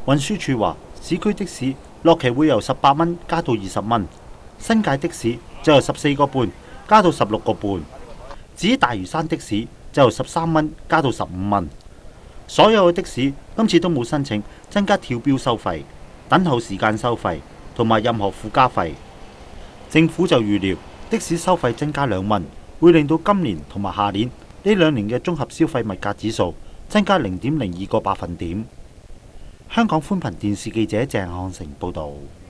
運輸署話，市區的士落旗會由18蚊加到20蚊，新界的士就由14個半加到16個半，至於大嶼山的士就由13蚊加到15蚊。所有嘅的士今次都冇申請增加跳標收費、等候時間收費同埋任何附加費。政府就預料的士收費增加2蚊，會令到今年同埋下年呢2年嘅綜合消費物價指數增加0.02個百分點。香港寬頻電視記者鄭漢成報導。